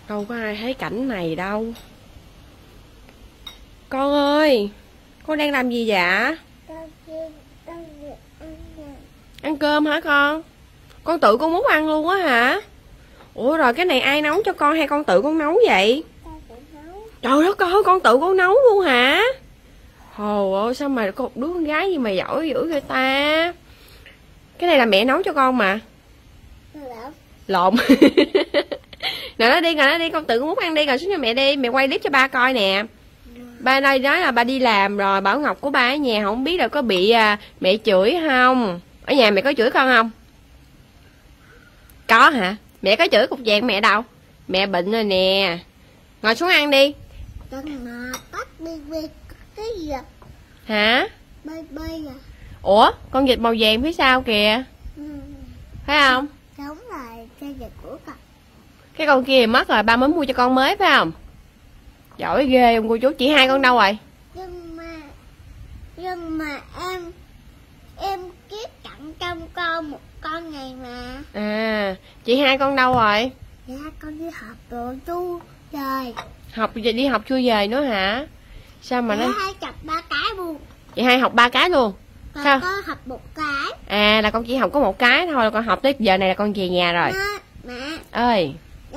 Đâu có ai thấy cảnh này đâu. Con ơi, con đang làm gì vậy? Ăn cơm hả con? Con tự con muốn ăn luôn á hả? Ủa rồi cái này ai nấu cho con hay con tự con nấu vậy? Trời đất ơi, con tự con nấu luôn hả? Hồ ơi, sao mà có một đứa con gái gì mà giỏi dữ vậy ta? Cái này là mẹ nấu cho con mà. Lộn. Ngồi đó đi, con tự con muốn ăn đi, ngồi xuống cho mẹ đi, mẹ quay clip cho ba coi nè. Ba đây nói là ba đi làm rồi, Bảo Ngọc của ba ở nhà không biết là có bị mẹ chửi không? Ở nhà mẹ có chửi con không? Có hả? Mẹ có chửi cục vàng mẹ đâu? Mẹ bệnh rồi nè. Ngồi xuống ăn đi. Hả? Ủa, con vịt màu vàng phía sau kìa. Phải không? Đúng rồi, cây vịt của con. Cái con kia mất rồi, ba mới mua cho con mới phải không? Giỏi ghê ông cô chú. Chị hai con đâu rồi? Nhưng mà em kiếp tặng trong con một con này mà. À, chị hai con đâu rồi? Dạ con đi học rồi chú trời. Đi học chưa về nữa hả? Sao mà nó hai chập 3 cái luôn. Chị hai học 3 cái luôn. Con sao? Có học 1 cái. À là con chỉ học có 1 cái thôi, con học tới giờ này là con về nhà rồi. Mẹ Ơi.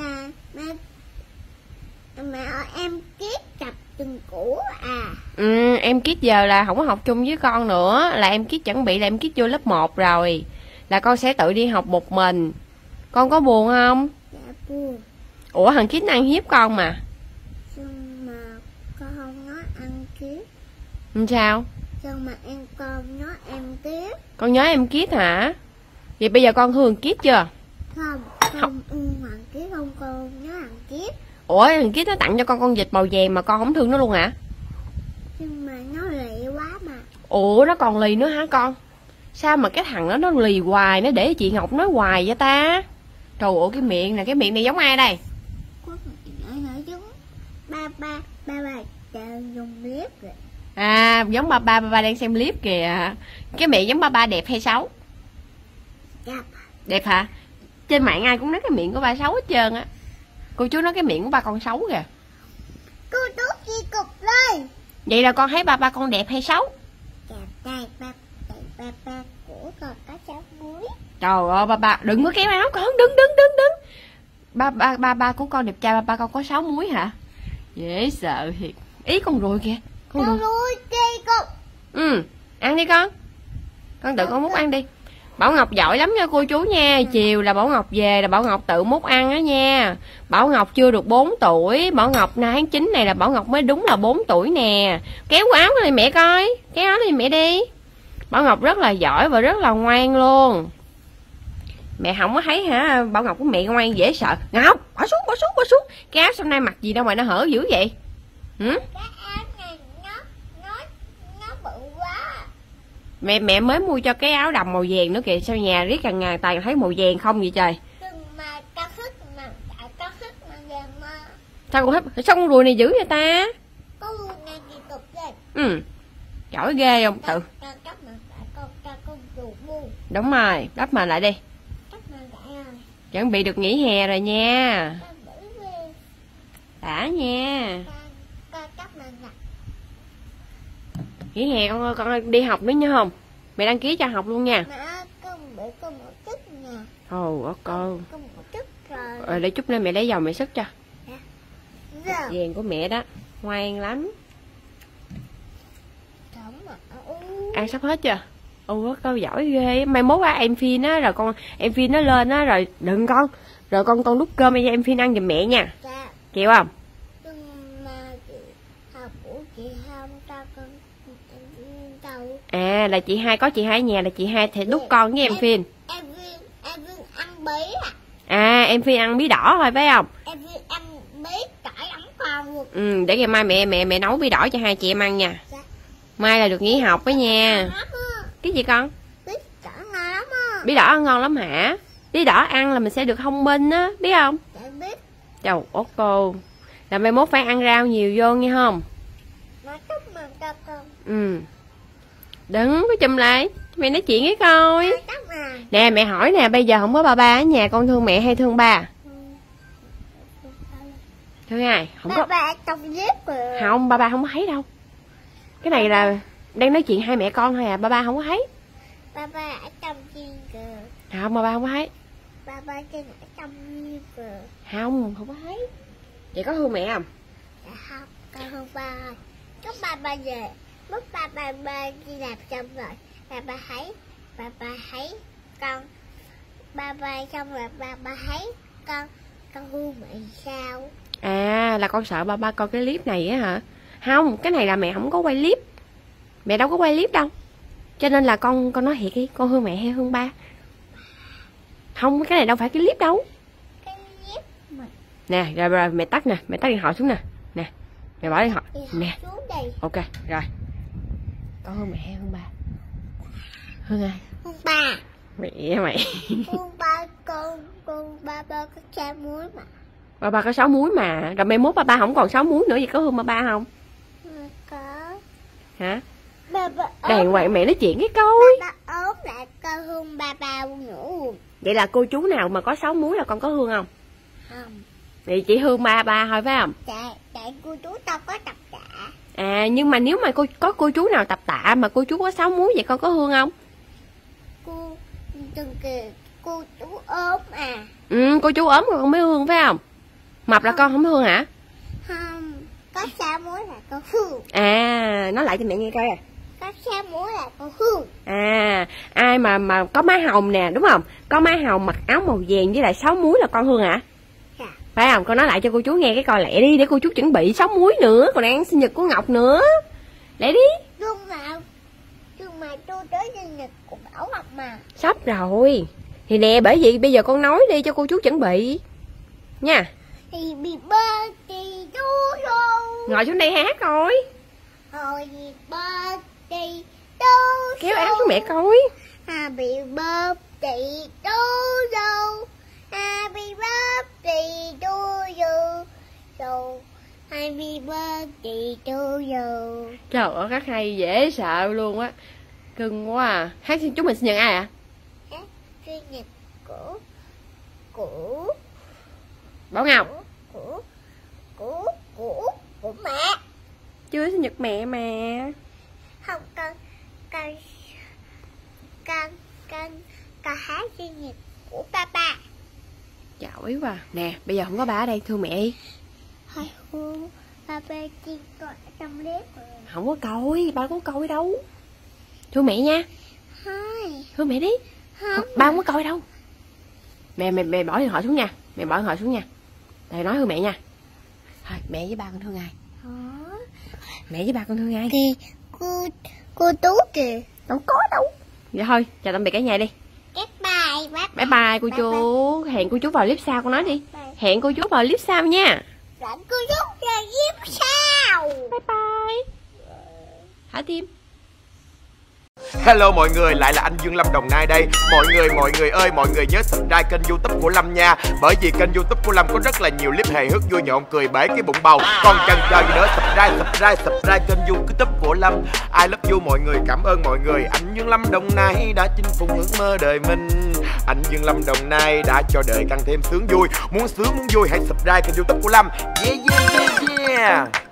Mẹ em kiếp chập từng cũ à. Em kiết giờ là không có học chung với con nữa. Là em kiết chuẩn bị là em kiết vô lớp 1 rồi. Là con sẽ tự đi học một mình. Con có buồn không? Dạ buồn. Ủa thằng Kiết nó ăn hiếp con mà. Nhưng mà con không nói ăn kiếp. Sao? Nhưng mà con nói em kiếp. Con nhớ em Kiết hả? Vậy bây giờ con thương Kiết chưa? Không ăn kiếp không, con nhớ ăn kiếp. Ủa thằng Kiết nó tặng cho con vịt màu vàng mà con không thương nó luôn hả? Nhưng mà nó lì quá mà. Ủa nó còn lì nữa hả con? Sao mà cái thằng đó nó lì hoài, nó để chị Ngọc nói hoài vậy ta? Trời ơi cái miệng này giống ai đây? Có nói giống ba dùng clip rồi. À giống ba đang xem clip kìa. Cái miệng giống ba đẹp hay xấu? Đẹp. Đẹp hả? Trên mạng ai cũng nói cái miệng của ba xấu hết trơn á. Cô chú nói cái miệng của ba con xấu kìa. Cô tốt chi cục đây. Vậy là con thấy ba con đẹp hay xấu? Đẹp ba của con có 6 múi. Trời ơi ba đừng có kéo áo con, đứng. Ba của con đẹp trai, ba con có 6 múi hả? Dễ sợ thiệt. Ý con ruồi kìa. Con ruồi kì cục. Ăn đi con. Con tự con múc ăn đi. Bảo Ngọc giỏi lắm nha cô chú nha. Chiều là Bảo Ngọc về là Bảo Ngọc tự múc ăn á nha. Bảo Ngọc chưa được 4 tuổi. Bảo Ngọc tháng 9 này là Bảo Ngọc mới đúng là 4 tuổi nè. Kéo cái áo này mẹ coi. Kéo áo này mẹ đi. Bảo Ngọc rất là giỏi và rất là ngoan luôn. Mẹ không có thấy hả? Bảo Ngọc của mẹ ngoan dễ sợ. Ngọc bỏ xuống. Cái áo hôm nay mặc gì đâu mà nó hở dữ vậy? Cái áo này nó bự quá. Mẹ mới mua cho cái áo đầm màu vàng nữa kìa. Sao nhà riết càng ngày toàn thấy màu vàng không vậy trời? Nhưng mà con thích mà vàng mà. Sao con thích? Sao con ruồi này dữ vậy ta? Con ruồi này kỳ cục ghê. Giỏi ghê không? Tự con ruồi bu. đúng rồi, đắp mà lại đi. Chuẩn bị được nghỉ hè rồi nha. Đã nha. Nghỉ hè con ơi, con đi học nữa nha không? Mẹ đăng ký cho học luôn nha. Con một chút nha. Ồ con. Con một chút rồi. Rồi để chút nữa mẹ lấy dầu mẹ sức cho. Dạ. Vàng của mẹ đó, ngoan lắm. Ăn sắp hết chưa? Con giỏi ghê. Mai mốt á em Phin á rồi con em Phin nó lên á rồi đừng con. Rồi con đút cơm cho em Phin ăn giùm mẹ nha. Dạ. Chịu không? Nhưng mà học của chị không cho con đâu. À là chị hai có chị hai ở nhà là chị hai thì đút con với em Phin. Em Phin ăn bí à? À em Phin ăn bí đỏ thôi phải không? Em Phin ăn bí cải ấm con luôn. Để ngày mai mẹ nấu bí đỏ cho hai chị em ăn nha. Dạ. Mai là được nghỉ học đó nha. Cái gì con? Bí đỏ ngon lắm á. Bí đỏ ăn ngon lắm hả? Bí đỏ ăn là mình sẽ được thông minh á, biết không? Dạ biết. Trời ốt cô. Là mai mốt phải ăn rau nhiều vô nghe không? Nó chúc mừng cho con. Đừng có chùm lại. Mẹ nói chuyện với coi. À. Nè mẹ hỏi nè, bây giờ không có ba ở nhà con thương mẹ hay thương ba? Thương ai? Không có. Ba trong dép rồi. Không, ba không có thấy đâu. Cái này là đang nói chuyện hai mẹ con thôi à, ba không có thấy. Ba ở trong chiên kìa. Không, ba không có thấy. Ba trên ở trong chiên kìa. Không có thấy. Vậy có thương mẹ không? Dạ không, con không ba. Lúc ba về, lúc ba đi làm xong rồi, ba thấy con. Ba xong rồi ba thấy con hôn mẹ sao? À, là con sợ ba coi cái clip này á hả? Không, cái này là mẹ không có quay clip. Mẹ đâu có quay clip đâu. Cho nên là con nói thiệt đi, con thương mẹ hay thương ba? Không, cái này đâu phải cái clip đâu. Cái dép mà. Nè, rồi mẹ tắt nè, mẹ tắt điện thoại xuống nè. Nè, mẹ bỏ điện thoại. Nè. Xuống đây. Ok, rồi. Con thương mẹ hay thương ba? Thương ai? Hôn ba. Mẹ mày. Hôn ba ba có cha muối mà. Ba có 6 múi mà. Rồi mai mốt ba không còn 6 múi nữa, vậy có thương ba không? Có. Hả? Ba Đàng hoàng mẹ nói chuyện cái coi. ba ốm lại con hôn ba nữa. Vậy là cô chú nào mà có 6 múi là con có thương không? Không. Vậy chỉ thương ba thôi phải không? Tại cô chú tao có tập tạ. À, nhưng mà nếu mà cô chú nào tập tạ mà cô chú có 6 múi vậy con có thương không? Cô từng kìa, cô chú ốm à. Ừ, cô chú ốm rồi con mới thương phải không? Mập là con không thương hả? Không, có 6 muối là con hương. À, nói lại cho mẹ nghe coi à. Có 6 muối là con hương. À, ai mà có má hồng nè, đúng không? Có má hồng mặc áo màu vàng với lại 6 múi là con thương hả? Dạ. Phải không? Con nói lại cho cô chú nghe cái coi lẹ đi, để cô chú chuẩn bị 6 múi nữa, còn đang sinh nhật của Ngọc nữa. Lẹ đi. Nhưng mà tôi tới sinh nhật của Bảo Ngọc mà. Sắp rồi. Thì nè, bởi vì bây giờ con nói đi cho cô chú chuẩn bị nha. Thì bị bơ thì chú rồi. Ngồi xuống đây hát coi. Hồi bị bơ thì chú Kéo áo xuống mẹ coi. Bị bơ thì chú rồi. Bị bơ thì chú rồi. Happy birthday to you. Trời ơi, hát hay dễ sợ luôn á. Cưng quá à. Hát chúc mình sinh nhật ai ạ? Hát sinh nhật của Bảo Ngọc. Của mẹ. Chưa sinh nhật mẹ mà. Không, con hát sinh nhật của papa. Giỏi quá. Nè, bây giờ không có ba ở đây, thương mẹ đi. Thôi hôn, papa chỉ coi ở trong bếp rồi. Không có coi, ba không có coi đâu. Thương mẹ nha. Thôi. Thương mẹ đi. Không. Ba không có coi đâu. Mẹ bỏ điện thoại xuống nha. Mẹ bỏ điện thoại xuống nha. Thầy nói thương mẹ nha. Thôi, mẹ với ba con thương ai? Hả? Mẹ với ba con thương ai? Kìa, cô Tú kìa. Đâu có đâu. Vậy thôi, chào tạm biệt cả nhà đi. Bye Bye cô chú. Hẹn cô chú vào clip sau, con nói đi. Hẹn cô chú vào clip sau nha. Hẹn cô chú vào clip sau. Bye bye. Thả tim. Hello mọi người, lại là anh Dương Lâm Đồng Nai đây. Mọi người ơi, mọi người nhớ subscribe kênh YouTube của Lâm nha. Bởi vì kênh YouTube của Lâm có rất là nhiều clip hài hước vui nhộn cười bể cái bụng bầu. Còn chần chờ gì nữa, subscribe kênh YouTube của Lâm. I love you mọi người, cảm ơn mọi người. Anh Dương Lâm Đồng Nai đã chinh phục ước mơ đời mình. Anh Dương Lâm Đồng Nai đã cho đời càng thêm sướng vui. Muốn sướng muốn vui hãy subscribe kênh YouTube của Lâm. Yeah.